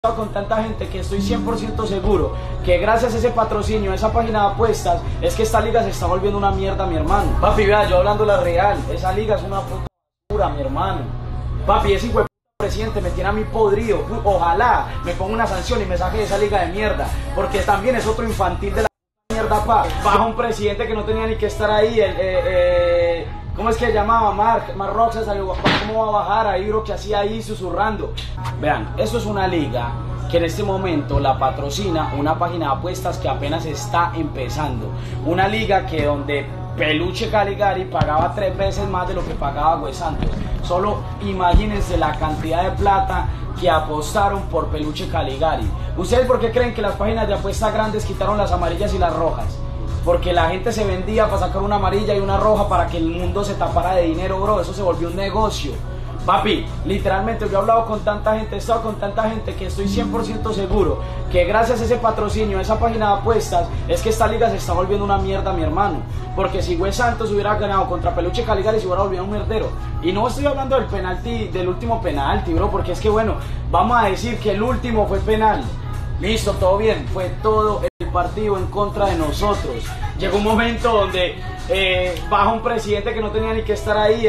Con tanta gente que estoy 100% seguro que gracias a ese patrocinio, a esa página de apuestas, es que esta liga se está volviendo una mierda, mi hermano. Papi, vea, yo hablando la real, esa liga es una puta basura, mi hermano. Papi, ese hijo de presidente me tiene a mí podrido. Ojalá me ponga una sanción y me saque de esa liga de mierda, porque también es otro infantil de la mierda, pa. Baja un presidente que no tenía ni que estar ahí, ¿cómo es que se llamaba? Mark Roxas salió, ¿cómo va a bajar ahí, bro? Que hacía ahí susurrando. Vean, eso es una liga que en este momento la patrocina una página de apuestas que apenas está empezando. Una liga que donde Peluche Caligari pagaba 3 veces más de lo que pagaba Güey Santos. Solo imagínense la cantidad de plata que apostaron por Peluche Caligari. ¿Ustedes por qué creen que las páginas de apuestas grandes quitaron las amarillas y las rojas? Porque la gente se vendía para sacar una amarilla y una roja para que el mundo se tapara de dinero, bro. Eso se volvió un negocio. Papi, literalmente yo he hablado con tanta gente, he estado con tanta gente que estoy 100% seguro que gracias a ese patrocinio, a esa página de apuestas, es que esta liga se está volviendo una mierda, mi hermano. Porque si Güey Santos hubiera ganado contra Peluche Caligari, se hubiera volvido un mierdero. Y no estoy hablando del penalti, del último penalti, bro, porque es que bueno, vamos a decir que el último fue penal. Listo, todo bien, fue todo el partido en contra de nosotros. Llegó un momento donde baja un presidente que no tenía ni que estar ahí,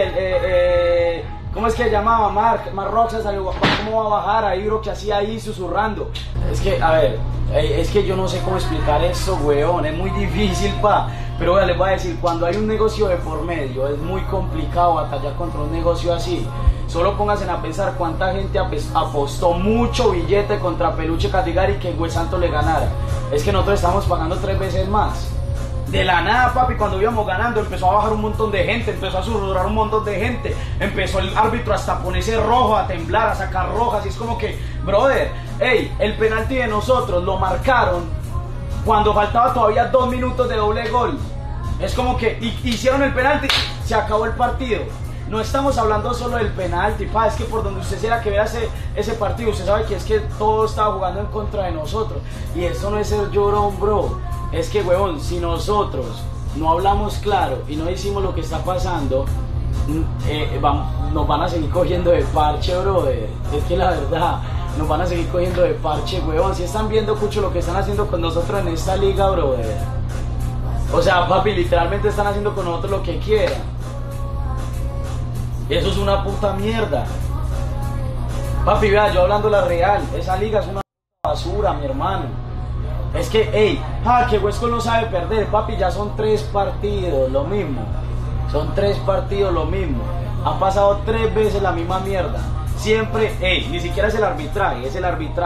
¿cómo es que se llamaba? Mark Roxas salió, ¿cómo va a bajar ahí, bro? Que hacía ahí susurrando. Es que, a ver, es que yo no sé cómo explicar eso, weón, es muy difícil, pa. Pero bueno, les voy a decir, cuando hay un negocio de por medio, es muy complicado batallar contra un negocio así. Solo pónganse a pensar cuánta gente apostó mucho billete contra Peluche Caligari que Güey Santos le ganara. Es que nosotros estamos pagando 3 veces más. De la nada, papi, cuando íbamos ganando empezó a bajar un montón de gente, empezó a susurrar un montón de gente, empezó el árbitro hasta a ponerse rojo, a temblar, a sacar rojas, y es como que, brother, hey, el penalti de nosotros lo marcaron cuando faltaba todavía 2 minutos de doble gol. Es como que hicieron el penalti, se acabó el partido. No estamos hablando solo del penalti, pa, es que por donde usted quiera que vea ese partido, usted sabe que es que todo estaba jugando en contra de nosotros. Y eso no es ser llorón, bro. Es que, huevón, si nosotros no hablamos claro y no decimos lo que está pasando, nos van a seguir cogiendo de parche, brother. Es que la verdad, nos van a seguir cogiendo de parche, huevón. Si están viendo, Cucho, lo que están haciendo con nosotros en esta liga, brother. O sea, papi, literalmente están haciendo con nosotros lo que quieran. Eso es una puta mierda. Papi, vea, yo hablando la real, esa liga es una basura, mi hermano. Es que, hey, que Huesco no sabe perder, papi, ya son 3 partidos, lo mismo. Son 3 partidos, lo mismo. Han pasado 3 veces la misma mierda. Siempre, hey, ni siquiera es el arbitraje, es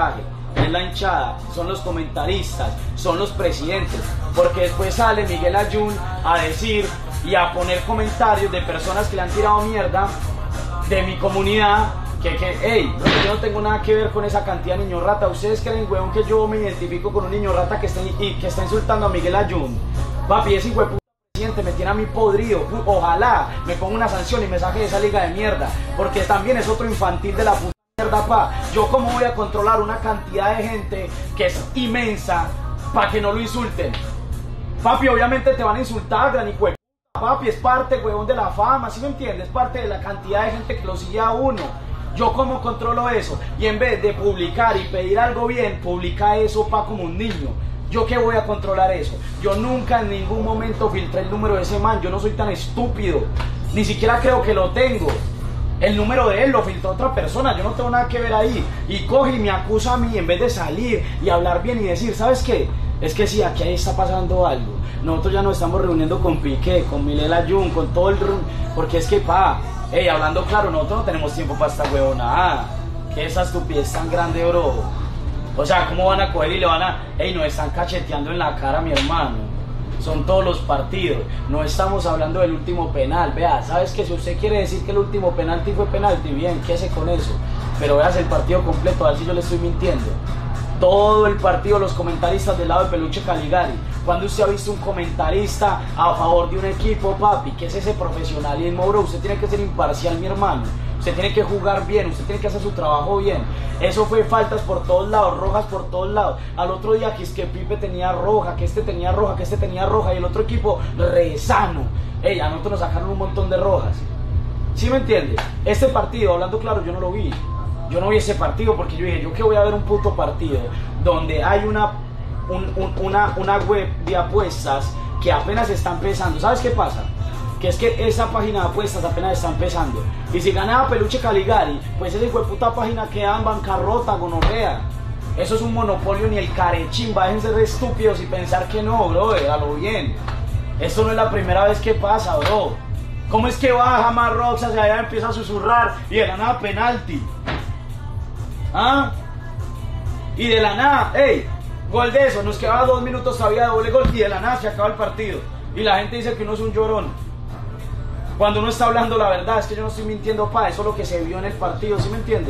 la hinchada, son los comentaristas, son los presidentes. Porque después sale Miguel Ayun a decir y a poner comentarios de personas que le han tirado mierda de mi comunidad. Hey, yo no tengo nada que ver con esa cantidad de niños rata. ¿Ustedes creen, weón, que yo me identifico con un niño rata que está insultando a Miguel Ayun? Papi, ese hijo de puta presidente me tiene a mí podrido. Ojalá me ponga una sanción y me saque de esa liga de mierda, porque también es otro infantil de la puta mierda, pa. Yo cómo voy a controlar una cantidad de gente que es inmensa para que no lo insulten. Papi, obviamente te van a insultar, gran hijo de puta, papi, es parte, weón, de la fama, ¿sí me entiendes? Es parte de la cantidad de gente que lo sigue a uno. Yo cómo controlo eso, y en vez de publicar y pedir algo bien, publica eso, pa, como un niño. ¿Yo qué voy a controlar eso? Yo nunca en ningún momento filtré el número de ese man, yo no soy tan estúpido, ni siquiera creo que lo tengo. El número de él lo filtró otra persona, yo no tengo nada que ver ahí. Y coge y me acusa a mí en vez de salir y hablar bien y decir, ¿sabes qué? Es que sí, aquí ahí está pasando algo. Nosotros ya nos estamos reuniendo con Piqué, con Miguel Ayun, con todo el... Porque es que, pa, hey, hablando claro, nosotros no tenemos tiempo para esta huevonada. ¿Qué esa estupidez tan grande, bro? O sea, ¿cómo van a coger y le van a... Hey, nos están cacheteando en la cara, mi hermano. Son todos los partidos. No estamos hablando del último penal. Vea, ¿sabes qué? Si usted quiere decir que el último penalti fue penalti, bien, quédese con eso. Pero veas el partido completo, a ver si yo le estoy mintiendo. Todo el partido, los comentaristas del lado de Peluche Caligari. ¿Cuándo usted ha visto un comentarista a favor de un equipo, papi? ¿Qué es ese profesionalismo, bro? Usted tiene que ser imparcial, mi hermano. Usted tiene que jugar bien, usted tiene que hacer su trabajo bien. Eso fue faltas por todos lados, rojas por todos lados. Al otro día que es que Pipe tenía roja, que este tenía roja, que este tenía roja, y el otro equipo re sano. Ey, a nosotros nos sacaron un montón de rojas. ¿Sí me entiendes? Este partido, hablando claro, yo no lo vi. yo no vi ese partido porque yo dije, ¿yo qué voy a ver un puto partido donde hay una web de apuestas que apenas está empezando? ¿Sabes qué pasa? Que es que esa página de apuestas apenas está empezando. Y si ganaba Peluche Caligari, pues esa hijo de puta página queda en bancarrota, gonorrea. Eso es un monopolio ni el carechimba. Dejen ser estúpidos y pensar que no, bro, a lo bien. Esto no es la primera vez que pasa, bro. ¿Cómo es que baja más Rox hacia allá, empieza a susurrar y de la nada penalti? ¿Ah? Y de la nada, ey, gol de eso, nos quedaba 2 minutos todavía de doble gol y de la nada se acaba el partido. Y la gente dice que uno es un llorón. Cuando uno está hablando la verdad, es que yo no estoy mintiendo, pa, eso es lo que se vio en el partido, ¿sí me entiende?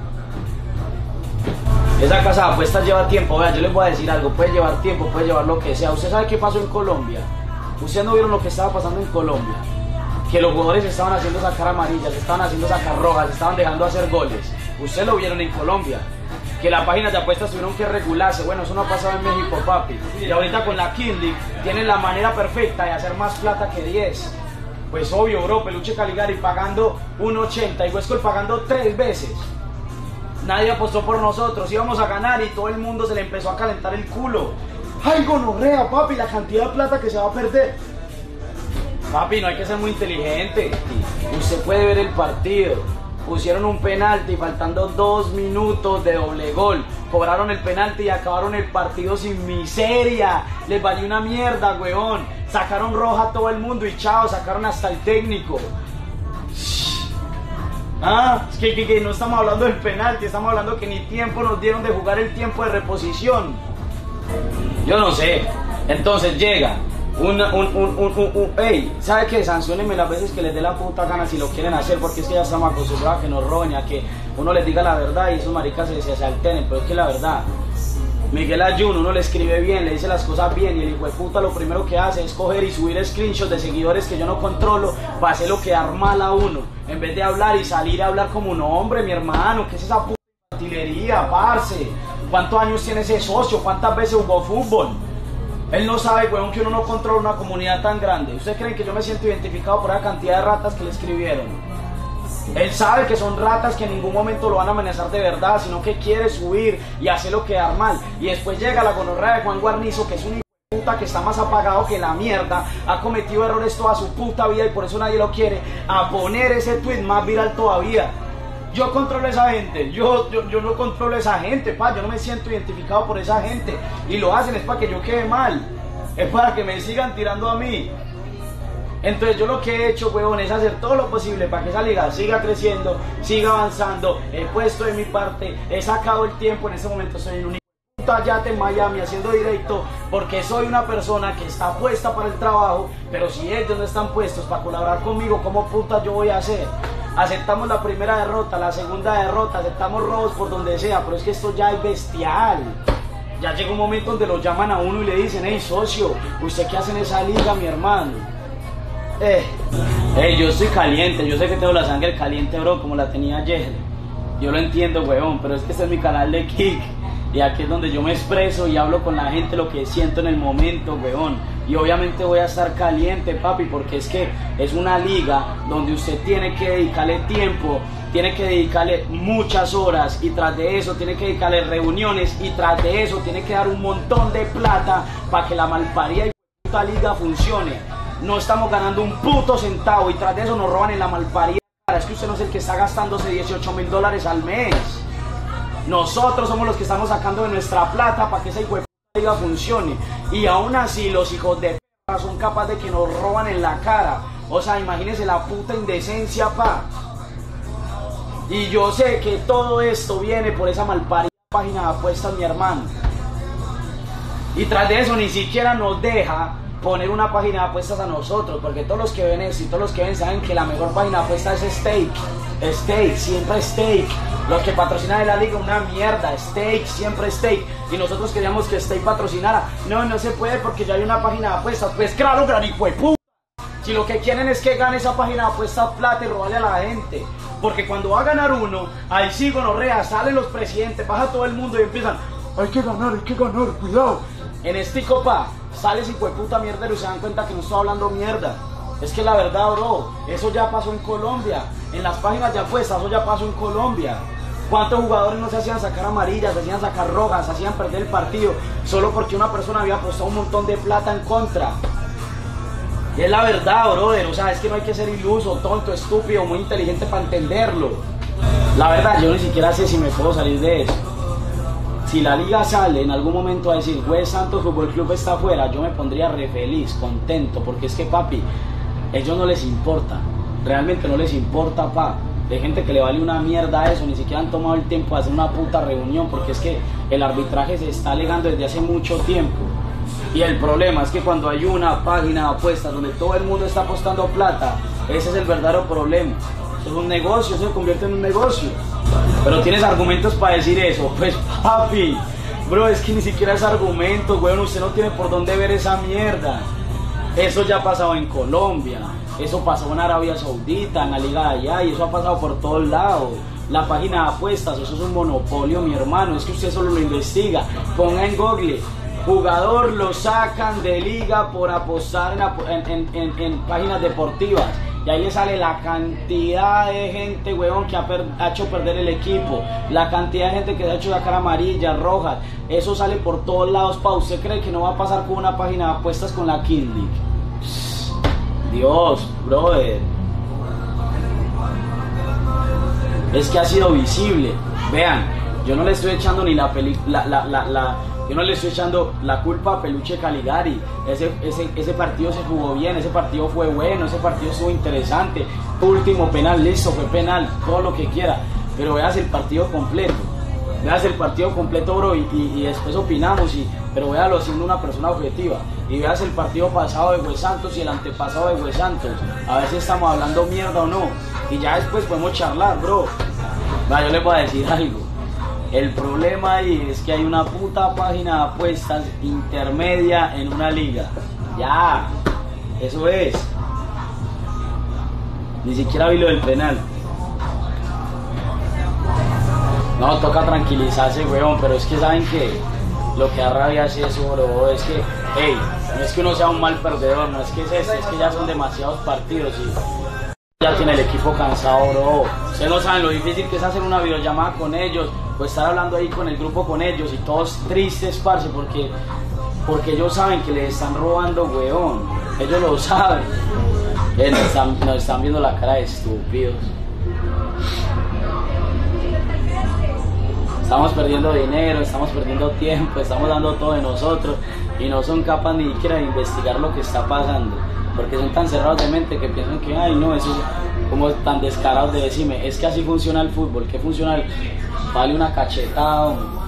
Esa casa de apuestas lleva tiempo, vea, yo les voy a decir algo, puede llevar tiempo, puede llevar lo que sea. ¿Usted sabe qué pasó en Colombia? ¿Ustedes no vieron lo que estaba pasando en Colombia? Que los jugadores estaban haciendo sacar amarillas, estaban haciendo sacar rojas, estaban dejando hacer goles. Ustedes lo vieron en Colombia. Que las páginas de apuestas tuvieron que regularse. Bueno, eso no ha pasado en México, papi. Y ahorita con la King League tienen la manera perfecta de hacer más plata que 10. Pues obvio, bro, Peluche Caligari pagando 1.80 y Huescol pagando 3 veces. Nadie apostó por nosotros, íbamos a ganar y todo el mundo se le empezó a calentar el culo. ¡Ay, gonorrea, papi! La cantidad de plata que se va a perder. Papi, no hay que ser muy inteligente. Usted puede ver el partido. Pusieron un penalti faltando 2 minutos de doble gol. Cobraron el penalti y acabaron el partido sin miseria. Les valió una mierda, weón. Sacaron roja a todo el mundo y chao, sacaron hasta el técnico. Ah, es que no estamos hablando del penalti, estamos hablando que ni tiempo nos dieron de jugar el tiempo de reposición. Yo no sé. Entonces llega ey, ¿sabe qué? Sanciónenme las veces que les dé la puta gana si lo quieren hacer, porque es que ya estamos acostumbrados a que nos roben, a que uno les diga la verdad y esos maricas se alteren, pero es que la verdad, Miguel Ayuno, uno le escribe bien, le dice las cosas bien y el hijo de puta lo primero que hace es coger y subir screenshots de seguidores que yo no controlo para hacerlo quedar mal a uno, en vez de hablar y salir a hablar como un hombre, mi hermano. ¿Qué es esa puta artillería, parce? ¿Cuántos años tiene ese socio? ¿Cuántas veces jugó fútbol? Él no sabe, weón, que uno no controla una comunidad tan grande. ¿Ustedes creen que yo me siento identificado por la cantidad de ratas que le escribieron? Él sabe que son ratas que en ningún momento lo van a amenazar de verdad, sino que quiere subir y hacerlo quedar mal. Y después llega la gonorrea de Juan Guarnizo, que es un hijo de puta que está más apagado que la mierda, ha cometido errores toda su puta vida y por eso nadie lo quiere, a poner ese tweet más viral todavía. Yo controlo a esa gente, yo no controlo a esa gente, pa, yo no me siento identificado por esa gente. Y lo hacen es para que yo quede mal, es para que me sigan tirando a mí. Entonces yo lo que he hecho, huevón, es hacer todo lo posible para que esa liga siga creciendo, siga avanzando. He puesto de mi parte, he sacado el tiempo, en este momento estoy en un puta yate en Miami haciendo directo, porque soy una persona que está puesta para el trabajo, pero si ellos no están puestos para colaborar conmigo, ¿cómo puta yo voy a hacer? Aceptamos la primera derrota, la segunda derrota, aceptamos robos por donde sea, pero es que esto ya es bestial. Ya llega un momento donde lo llaman a uno y le dicen, hey socio, ¿usted qué hace en esa liga, mi hermano? Yo estoy caliente, yo sé que tengo la sangre caliente, bro, como la tenía ayer. Yo lo entiendo, weón, pero es que este es mi canal de Kick. Y aquí es donde yo me expreso y hablo con la gente lo que siento en el momento, weón. Y obviamente voy a estar caliente, papi, porque es que es una liga donde usted tiene que dedicarle tiempo, tiene que dedicarle muchas horas, y tras de eso tiene que dedicarle reuniones, y tras de eso tiene que dar un montón de plata para que la malparida y puta liga funcione. No estamos ganando un puto centavo y tras de eso nos roban en la malparida. Es que usted no es el que está gastándose $18.000 al mes. Nosotros somos los que estamos sacando de nuestra plata para que esa hijo de puta liga funcione. Y aún así los hijos de puta son capaces de que nos roban en la cara. O sea, imagínense la puta indecencia, pa. Y yo sé que todo esto viene por esa malparida página de apuestas, mi hermano. Y tras de eso ni siquiera nos deja poner una página de apuestas a nosotros, porque todos los que ven esto y todos los que ven saben que la mejor página de apuestas es Stake. Stake, siempre Stake. Los que patrocinan de la liga, una mierda. Stake, siempre Stake. Y nosotros queríamos que Stake patrocinara. No se puede porque ya hay una página de apuestas. Pues claro, gran hijo de puta. Si lo que quieren es que gane esa página de apuestas plata y robarle a la gente. Porque cuando va a ganar uno, ahí sí gonorrea, salen los presidentes, baja todo el mundo y empiezan, hay que ganar, cuidado. En este copa, sale ese hijo de puta mierdero y se dan cuenta que no estoy hablando mierda. Es que la verdad, bro, eso ya pasó en Colombia. En las páginas de apuestas, eso ya pasó en Colombia. ¿Cuántos jugadores no se hacían sacar amarillas, se hacían sacar rojas, se hacían perder el partido solo porque una persona había apostado un montón de plata en contra? Y es la verdad, brother, o sea, es que no hay que ser iluso, tonto, estúpido, muy inteligente para entenderlo. La verdad, yo ni siquiera sé si me puedo salir de eso. Si la liga sale en algún momento a decir, güey, Santos Fútbol Club está afuera, yo me pondría re feliz, contento, porque es que, papi, ellos no les importa, realmente no les importa, pa. Hay gente que le vale una mierda a eso, ni siquiera han tomado el tiempo de hacer una puta reunión, porque es que el arbitraje se está alegando desde hace mucho tiempo. Y el problema es que cuando hay una página de apuestas donde todo el mundo está apostando plata, ese es el verdadero problema. Eso es un negocio, eso se convierte en un negocio. Pero tienes argumentos para decir eso. Pues papi, bro, es que ni siquiera es argumento, weón, usted no tiene por dónde ver esa mierda. Eso ya ha pasado en Colombia, eso pasó en Arabia Saudita, en la liga de allá, y eso ha pasado por todos lados. La página de apuestas, eso es un monopolio, mi hermano, es que usted solo lo investiga. Ponga en Google, jugador lo sacan de liga por apostar en páginas deportivas. Y ahí le sale la cantidad de gente, weón, que ha hecho perder el equipo. La cantidad de gente que se ha hecho sacar amarillas, rojas. Eso sale por todos lados, pa. ¿Usted cree que no va a pasar con una página de apuestas con la King League? Dios, brother. Es que ha sido visible. Vean, yo no le estoy echando ni yo no le estoy echando la culpa a Peluche Caligari. Ese partido se jugó bien, ese partido fue bueno, ese partido estuvo interesante. Último penal, listo, fue penal, todo lo que quiera. Pero veas el partido completo. Veas el partido completo, bro, y después opinamos, pero véalo siendo una persona objetiva. Y veas el partido pasado de Güey Santos y el antepasado de Güey Santos. A ver si estamos hablando mierda o no. Y ya después podemos charlar, bro. Va, yo les voy a decir algo. El problema ahí es que hay una puta página de apuestas intermedia en una liga. Ya, eso es. Ni siquiera vi lo del penal. No, toca tranquilizarse, weón, pero es que saben que lo que da rabia es eso, bro. Es que, hey, no es que uno sea un mal perdedor, no es que es eso, es que ya son demasiados partidos y ya tiene el equipo cansado, bro. Ustedes no saben lo difícil que es hacer una videollamada con ellos, pues estar hablando ahí con el grupo con ellos y todos tristes, parce, porque ellos saben que les están robando, weón. Ellos lo saben. Nos están viendo la cara de estúpidos. Estamos perdiendo dinero, estamos perdiendo tiempo, estamos dando todo de nosotros y no son capaces ni siquiera de investigar lo que está pasando, porque son tan cerrados de mente que piensan que, ay no, eso es como tan descarados de decirme, es que así funciona el fútbol, que funciona vale una cachetada, hombre.